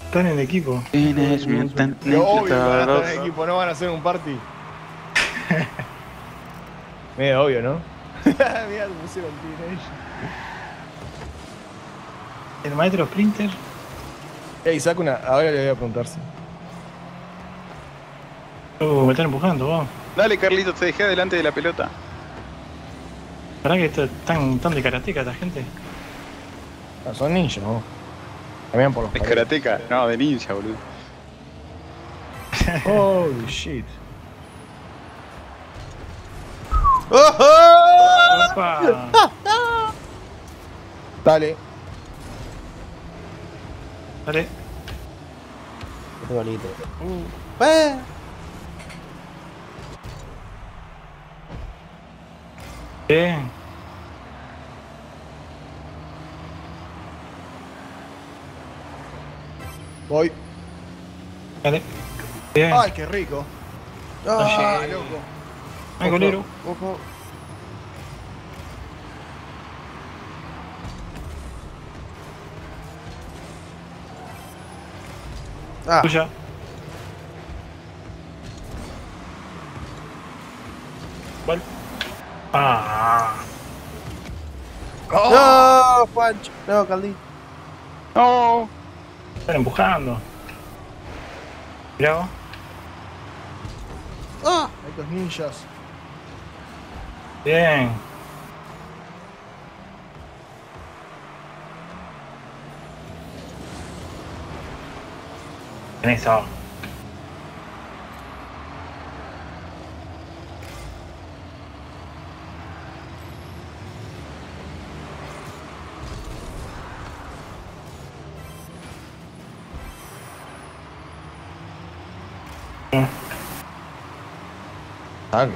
Están en equipo. Teenage Mutant Pero obvio que van a estar Ninja en equipo, no van a hacer un party. Medio obvio, ¿no? Mirá, pusieron Teenage. El maestro Splinter. Ey, saca una. Ahora le voy a preguntar si. Me están empujando, vos. Dale, Carlitos, te dejé adelante de la pelota. ¿Verdad que están de karateca esta gente? Ah, son ninjas, ¿no? Caminan por los ¿Es paredes. karateca? No, de ninja, boludo. Holy shit. ¡Opa! Dale. Dale. Qué bonito. Bien. Voy. Dale. Bien. Ay, qué rico. Ah, loco. Ay, golero. Ojo. Ah, Tuya. ¿Cuál? Ah. Oh. no, Juancho. No, Caldito. No. Están empujando. Mirá vos. Ah, Estos ninjas. Bien. En eso. Dale.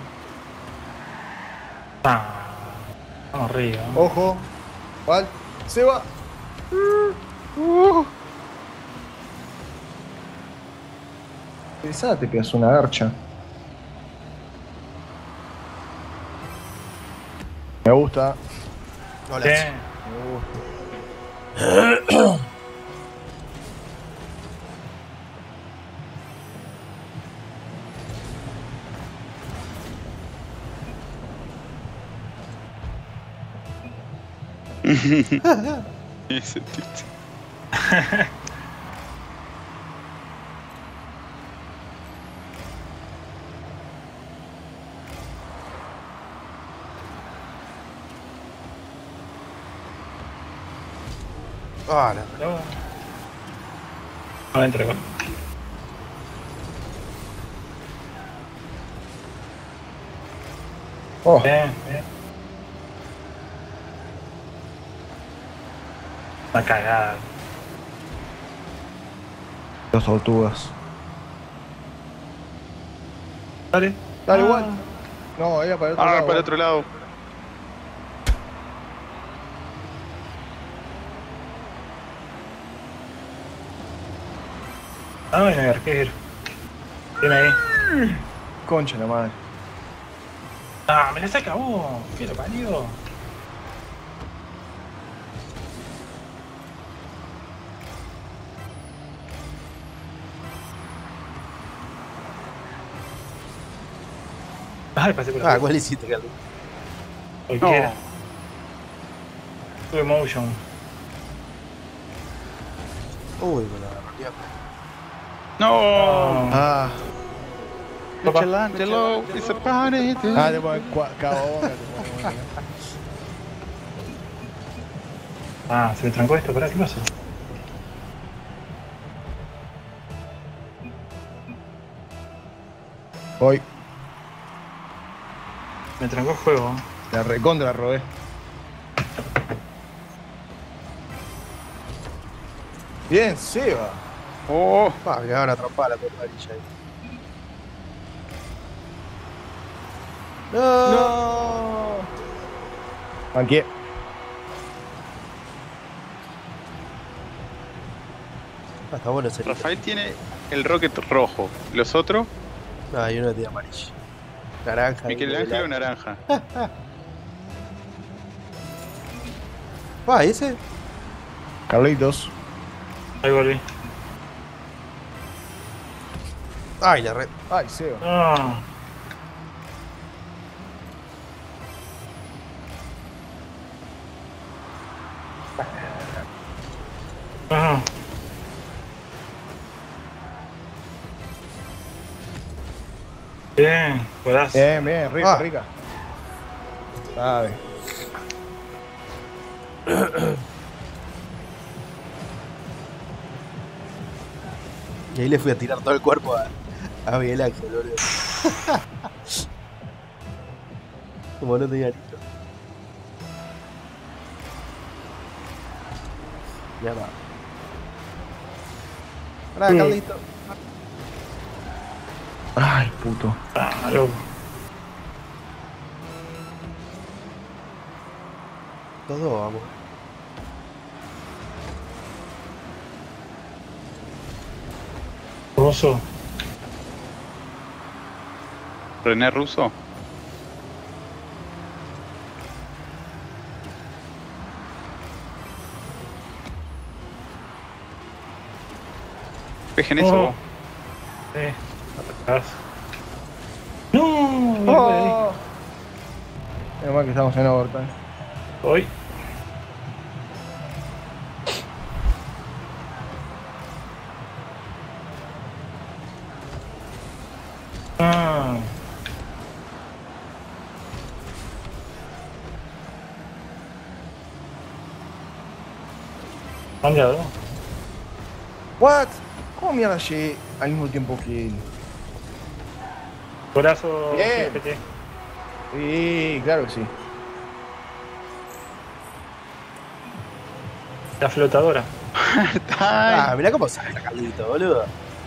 Ah. Vamos arriba. Ojo. ¿Cuál? Se va. Pesate, que es una garcha. Me gusta. hola. Bien. Me gusta. Ese tipo. Ah, no. No. Adentro, igual. Oh, Bien, bien. Una cagada. las tortugas. Dale. Dale, Ah. igual. No, era para el otro Ah, lado. para el otro lado. Ah, bueno, el arquero. Viene ahí. Concha la madre. Ah, me la saca vos. ¿Qué lo parió? Ay, pasé por Ah, la ¿cuál hiciste, Caldito? cualquiera. No. Tuve motion. Uy, me la rodeó. No. Ah. Papá. Michelangelo is a party. Ah, te ponen cabona. Ah, se me trancó esto, pará, ¿qué pasa? Voy. Me trancó el juego. La recontra robé. Bien, Seba. Oh. Ah, me van a atrapar la puta varilla ahí. No. No. Manqué. Ah, está bueno ese. Rafael tiene el rocket rojo. Los otros, No, hay uno que tiene amarillo. Naranja. Michelangelo naranja. Ah, ¿y ese? Carlitos. Ahí volví. Ay, la red. Ay, Seba. No. Ajá. Bien, juegazo. Bien, bien, rica, Ah. rica. Sabe. Y ahí le fui a tirar todo el cuerpo a Miguel Ángel, boludo. Como no tenía listo. Ya va. Pará, Carlito. Ay, puto. Ah, loco. Todo vamos. Ruso. René Russo. Dejen eso. Oh. Vos. Atrás. No, Oh. Menos mal que estamos en overtime. hoy. Ah. Cambiado. What? ¿Cómo mierda llegué al mismo tiempo que él? Corazo. Bien. GPT. Sí, claro que sí. La flotadora. Ah, mirá cómo salta Carlito, boludo.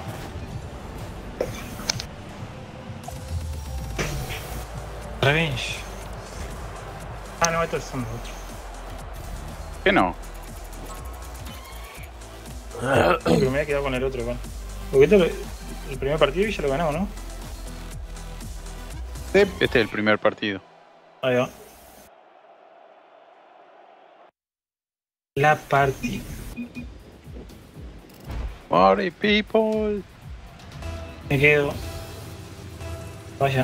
Revenge. Ah, no, estos son los otros. ¿Qué no? Pero me había quedado con el otro, con. Porque el primer partido ya lo ganamos, ¿no? Este es el primer partido. Ahí va. La partida. Party people. Me quedo. Vaya.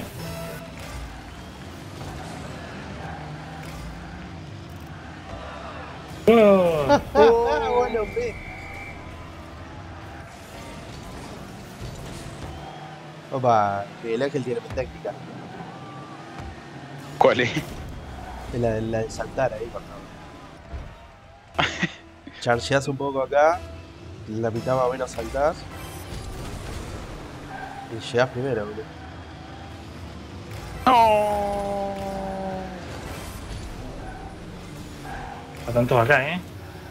Oh, Bueno, ve. Opa, Miguel Ángel tiene mi táctica. ¿Cuál es? Es la de saltar ahí cuando. Chargeás un poco acá, la mitad más o menos saltás. Y llegás primero, boludo. No. están todos acá, ¿eh?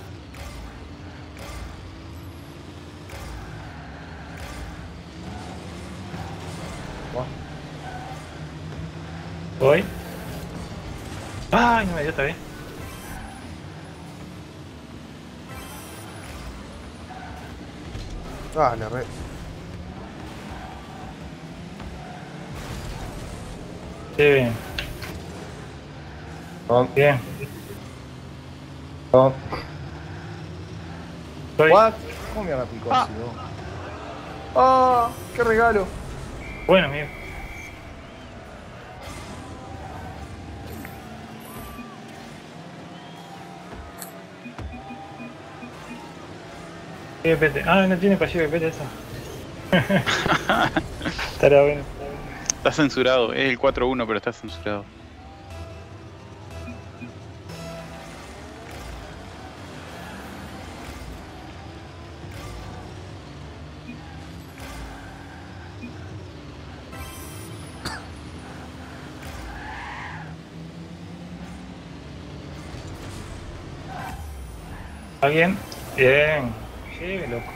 Voy. Ay, no me dio esta vez. Ah, la red. Sí, bien. Oh, Bien. oh. Soy. What? ¿Cómo mierda picó así, vos? ¡Ah! ¡Qué regalo! Bueno, amigo. GPT. Ah, no tiene pasivo de GPT esa. Estará bueno. Está censurado. Es el 4-1, pero está censurado. ¿Alguien? Bien. Sí, loco.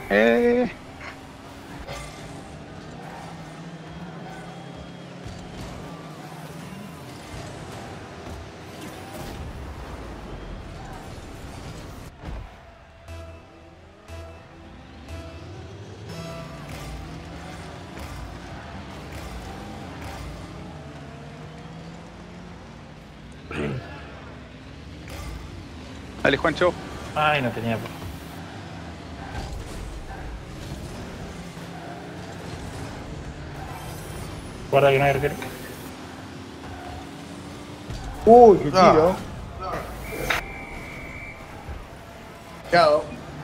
Dale, Juancho. Ay, no tenía. Guarda que no hay arquero. Uy, qué tiro. Cuidado.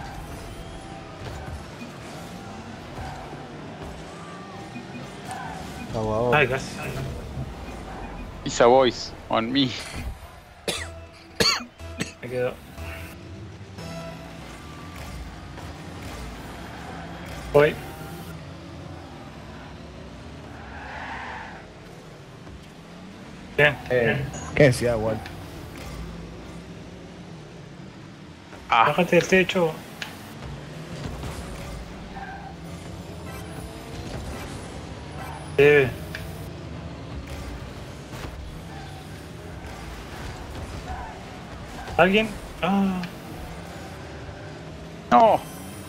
Vamos, Ay, vamos. casi. Isa Boys, on me. Me quedo. Voy. Bien. ¿Qué decía, Walt? Ah, Bájate del techo. Debe. ¿Alguien? Ah. no.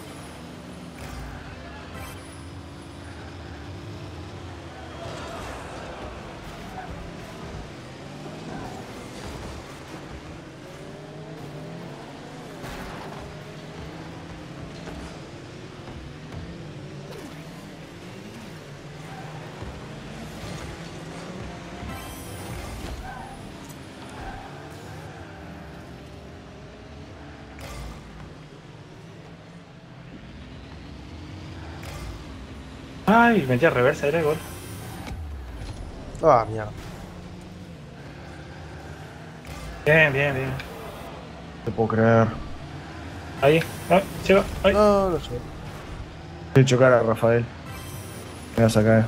Ay, metí a reversa, era gol. Ah, mierda. Bien, bien, bien. No te puedo creer. Ahí. Ah, lleva. Ay. No, no sé. Voy a chocar a Rafael. Me vas a caer.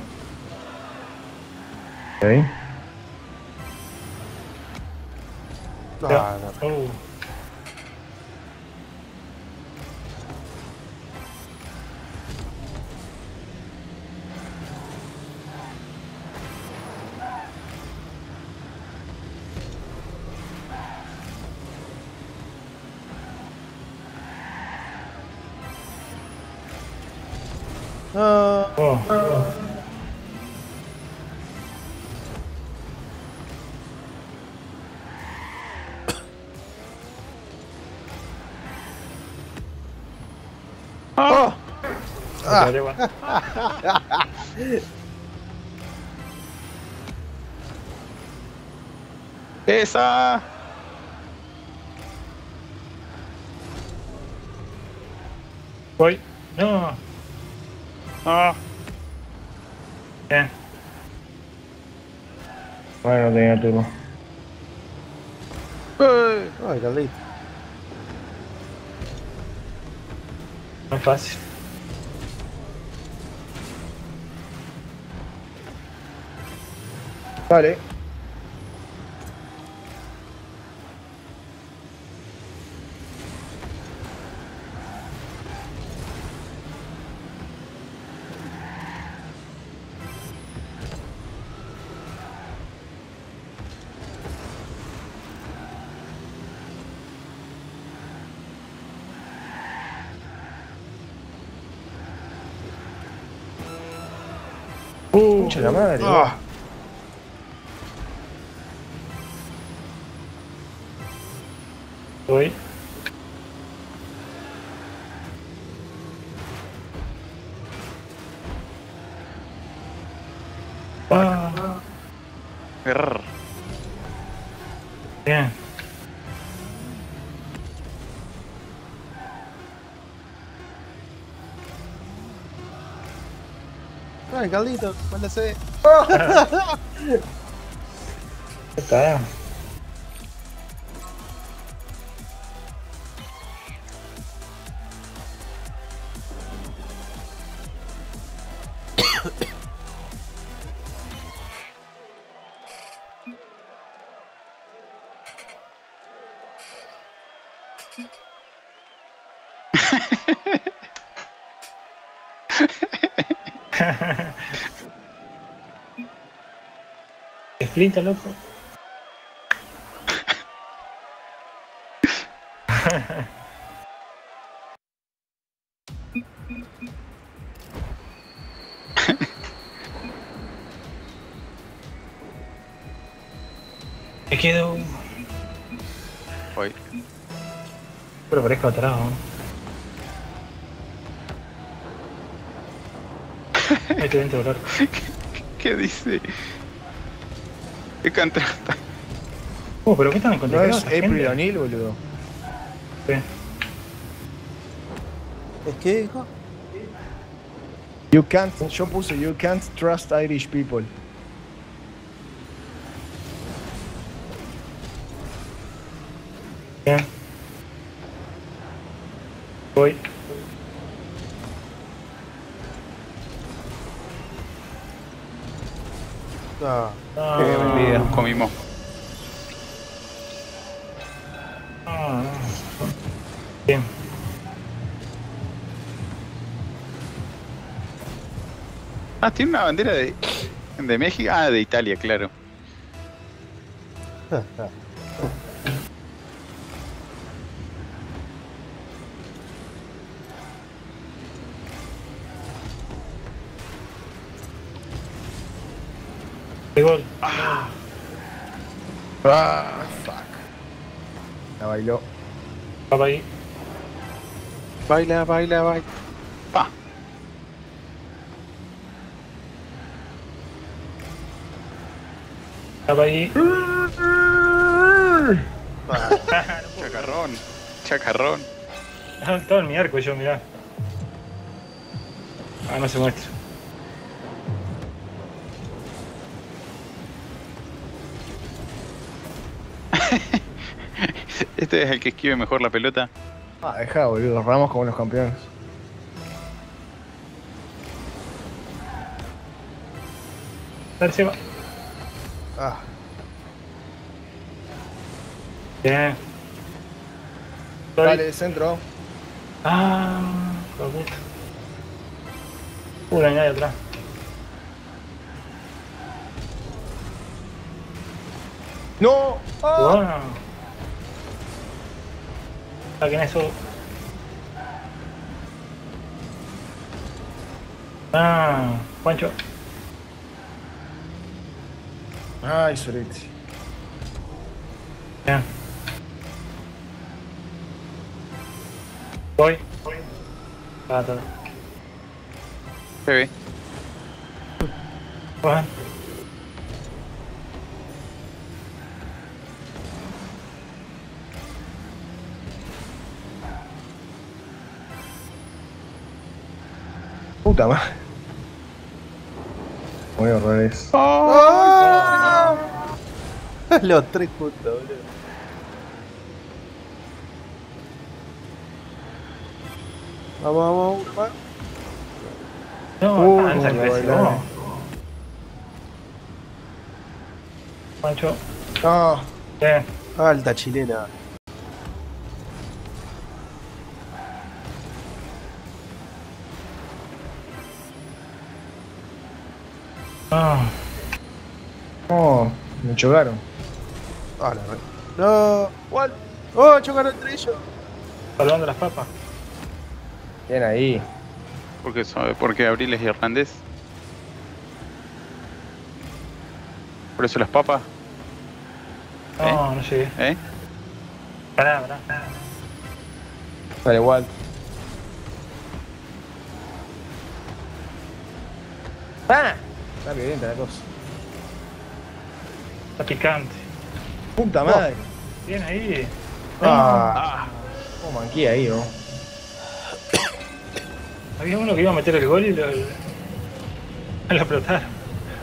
Ok. Ah, no. Oh. Ah, Oh. Ah, Ah. Igual. esa. Voy. No. Ah, Bien. Bueno, no tenía turno. ay, Carlito. No es fácil. Vale. Mucha la madre. Ah, Voy. Ah. grr. Bien. ay, Carlito, mándase. Está. Explita, loco. Me quedo. Voy. Pero parezco atrás, ¿no? Ahí te dentro del arco. ¿Qué dice? ¿Qué contrasta? Pero ¿qué están en No contra? es April O'Neil, boludo. Sí. ¿Es que, hijo? You can't, yo puse You can't trust Irish people. Bien. Voy. Ah, Comimos. Bien. Ah, tiene una bandera de México. Ah, de Italia, claro. De gol. Ah, fuck. La bailó. Papá ahí. baila. Pa. Papá ahí. Chacarrón. Chacarrón. Estaba en mi arco yo, mirá. Ah, no se muestra. Este es el que esquive mejor la pelota. Ah, deja, boludo. Los ramos como los campeones. Dale, se va. Ah, Bien. Estoy. Dale, centro. Ah, hijo de puta. Una y nadie atrás. ¡No! ¡Ah! Bueno. Saquen eso. Ah, Juancho. Ay, Soretti. Bien. Voy. Ah, todo. Se ve. Bueno. Puta madre. Muy horrores. los 3 juntos, boludo. Vamos, vamos. No, esa la creció. bailada. Juancho. No. Bien. Alta chilena. Ah, No. Me chocaron. Ah, la re. No. ¿Cuál? Oh, chocaron entre ellos. salvando las papas. Bien ahí. Porque Abril es irlandés. Por eso las papas, No, no llegué. ¿eh? Pará. Dale, igual. ¡Ah! Está violenta la cosa. Está picante. Puta madre. Bien ahí. Ah. ¿Cómo manqué ahí, no? Había uno que iba a meter el gol y lo explotaron.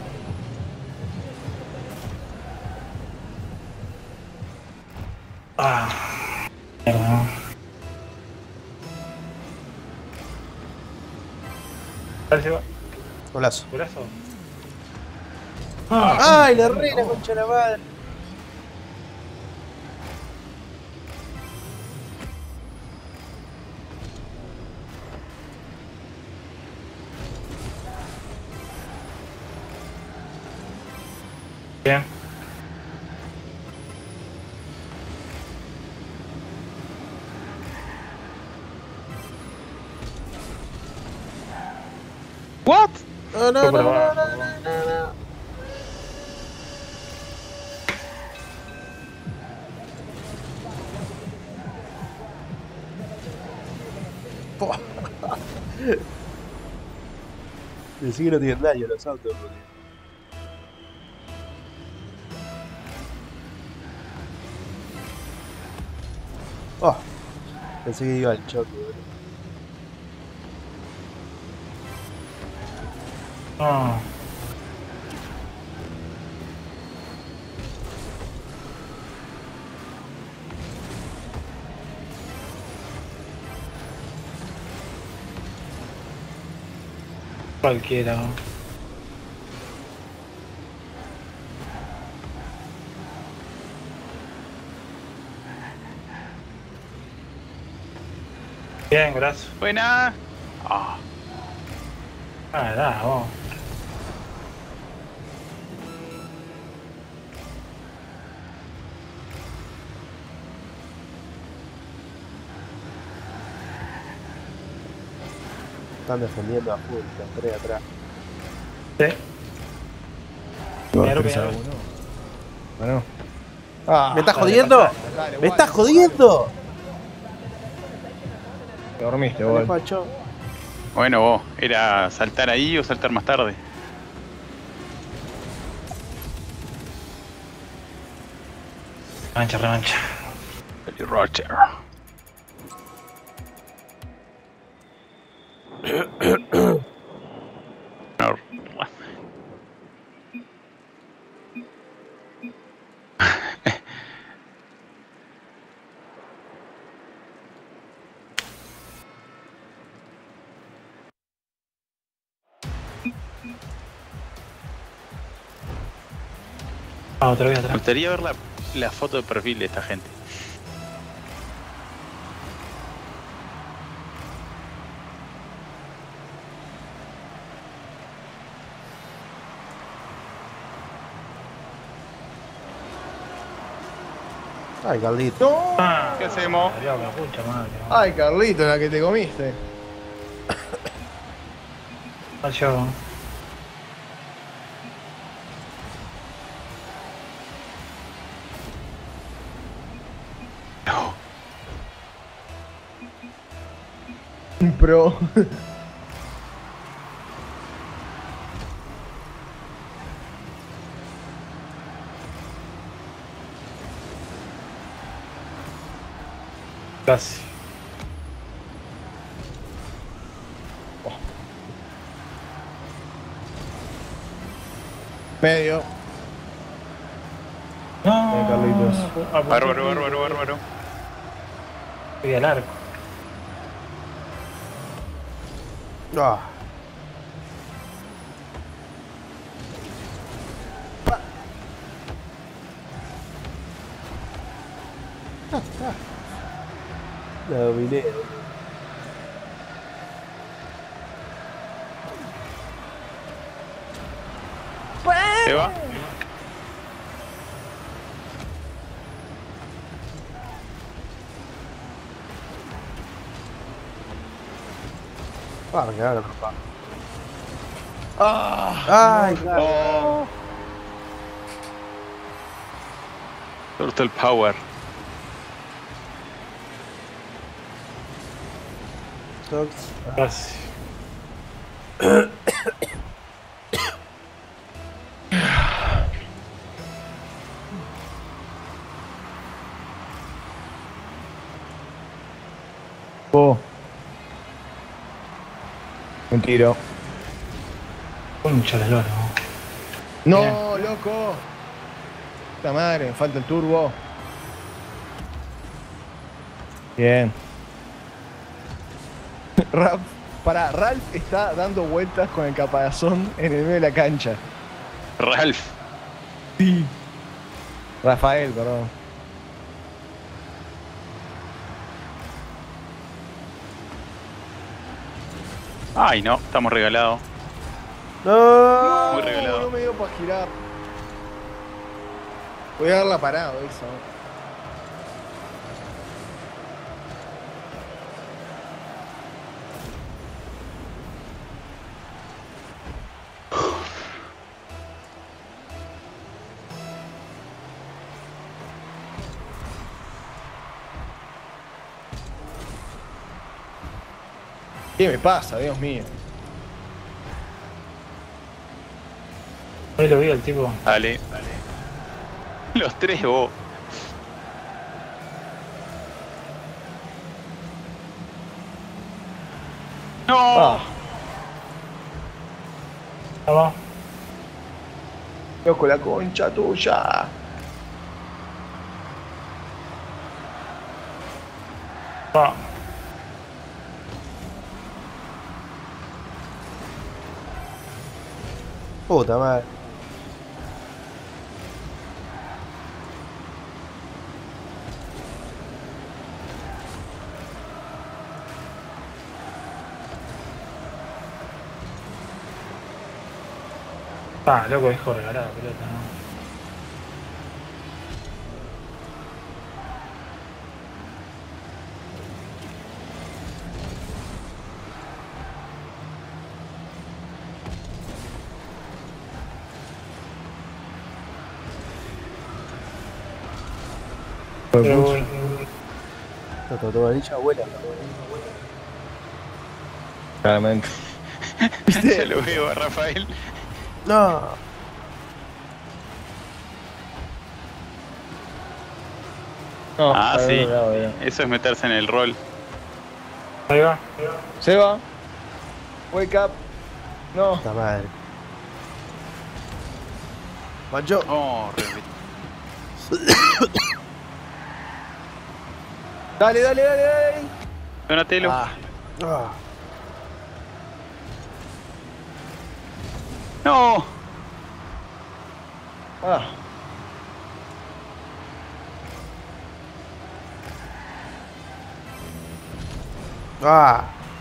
Ah, mierda. Dale, se va. Golazo. Golazo. ¡Ay, la reina, concha de la madre! Bien. ¿What? No, no, Fue no, por no, abajo. no. Decí que no tienen daño los autos, porque... Oh, pensé que iba al choque, boludo. No. Cualquiera. Bien, gracias. Buena. Ah, Ah, da, vos. Están defendiendo a full, los tres atrás. Sí. Dos, Mira lo tres que- a uno. Bueno. Ah, ¿Me estás dale, jodiendo? dale, ¿Me Wally, estás jodiendo? Te dormiste, Dale, Wally. Facho. bueno, vos, ¿era saltar ahí o saltar más tarde? Revancha, revancha. Jolly Roger. No, Ah, otra vez me atrás. gustaría ver la foto de perfil de esta gente. Ay, Carlito. No. Ah, ¿Qué hacemos? Dios, la pucha madre. ¿No? Ay, Carlito, la que te comiste. Yo. No. Pro. Casi. Medio. No, Carlitos. Bárbaro, bárbaro, bárbaro. Fui al arco. Ah, la dominé. ¿Se va? Ah, me cagaron a trompar. Ah. Ay, claro. Oh. Turtle Power. Sox. Casi. Oh. Un tiro. Concha de loro. No, Bien. loco. Puta madre, me falta el turbo. Bien. Ralph está dando vueltas con el caparazón en el medio de la cancha. Ralph. Sí. Rafael, perdón. Ay, no, estamos regalados. No. Muy regalado. No me dio para girar. Voy a darla parado eso. ¿Qué me pasa, Dios mío? Ahí lo vi al tipo. Dale, dale. Los tres, vos. ¡No! Ah, Vamos. loco, la concha tuya. Vamos. Puta madre. Ah, loco, dejo regalada, pelota, ¿no? Pero voy. Tu varilla abuela. Claramente. Ya lo veo a Rafael. No. No, Ah, para sí. el otro lado, ya. Eso es meterse en el rol. Ahí va. Seba. Wake up. No. Puta madre. Mancho. Oh, Dale, dale, dale, dale. Donatello. Ah, Ah. No. ah. Ah.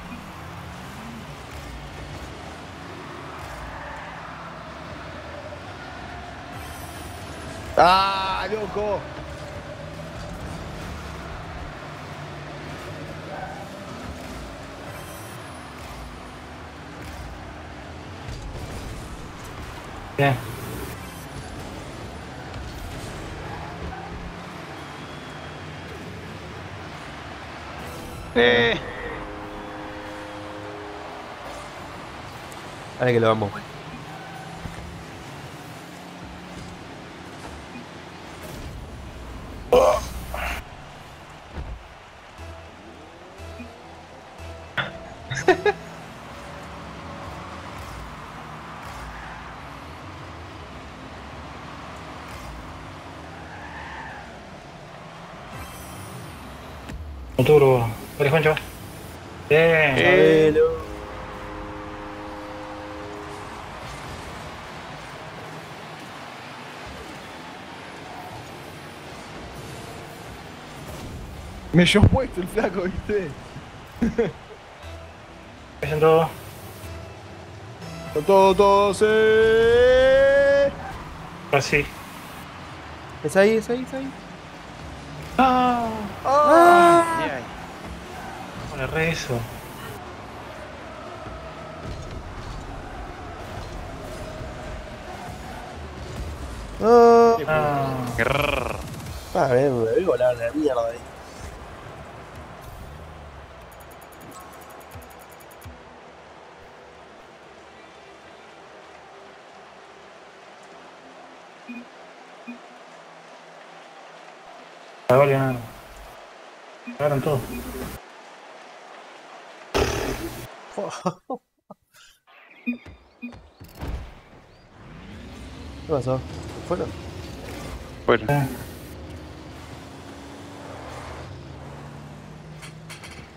Ah, loco. Bien. Dale que lo vamos, güey. Turbo. Dale, Juancho. Bien. Sabelo. Me llevó puesto el flaco, ¿viste? Hacen todo. Con todo, sí. Así. Es ahí, es ahí, es ahí. Ah. Ah. Ay, Con el rezo. No. Ah. grrr. Ah, me voy a volar la mierda ahí. Vale, nada. Agarran todo. ¿Qué pasó? ¿Fueron? Bueno. Ah.